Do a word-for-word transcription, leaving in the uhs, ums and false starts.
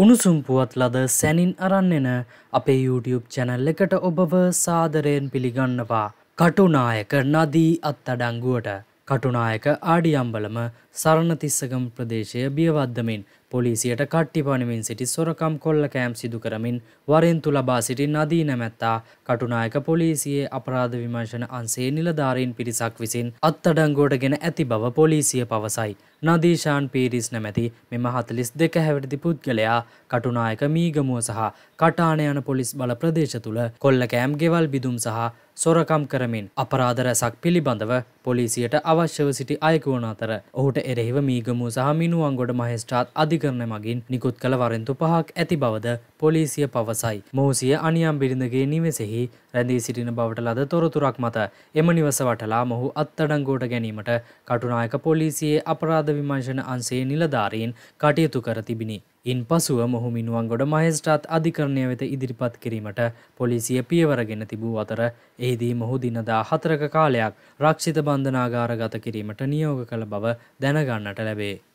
උණුසුම් පුවත් ලද සැනින් අරන් එන අපේ YouTube channel එකට ඔබව සාදරයෙන් පිළිගන්නවා. කටුනායක නදී අත්අඩංගුවට කටුනායක ආඩියම්බලම සරණතිස්සගම ප්‍රදේශය බියවද්දමින් පොලිසියට කට්ටි පනිමින් සිටි සොරකම් කොල්ලකෑම් සිදු කරමින් වරෙන්තු ලබා සිටි නදී නැමැත්තා කටුනායක පොලිසියේ අපරාධ විමර්ශන අංශයේ නිලධාරීන් පිරිසක් විසින් අත්අඩංගුවට ගෙන ඇති බව පොලිසිය පවසයි. නදීෂාන් පීරිස් නැමැති මෙම හතළිස් දෙක හැවිරිදි පුද්ගලයා කටුනායක මීගමුව සහ කටාන යන පොලිස් බල ප්‍රදේශ තුළ කොල්ලකෑම් ගෙවල් බිදුම් සහ සොරකම් කරමින් අපරාධ රැසක් පිළිබඳව පොලිසියට අවශ්‍යව සිටි අයෙකු වන අතර ඔහුට එරෙහිව මීගමුව සහ මිනුවන්ගොඩ මහේස්ත්‍රාත් අධිකරණ මගින් නිකුත් කළ වරෙන්තු පහක් ඇති බවද පොලිසිය පවසයි. මොහුසිය අනියම් බිරිඳගේ නිවෙසෙහි රැඳී සිටින බවට ලද තොරතුරක් මත එම නිවස වටලා මොහු අත්අඩංගුවට ගැනීමට කටුනායක පොලිසියේ අපරාධ විමර්ශන අංශයේ නිලධාරීන් කටයුතු කර තිබිණි. ඉන්පසුව මොහු මිනුවන්ගොඩ මහේස්ත්‍රාත් අධිකරණය වෙත ඉදිරිපත් කිරීමට පොලිසිය පියවරගෙන තිබූ අතර එහිදී මොහු දිනදා හතරක කාලයක් රක්ෂිත බන්ධනාගාරගත කිරීමට නියෝග කළ බව දැනගන්නට ලැබේ.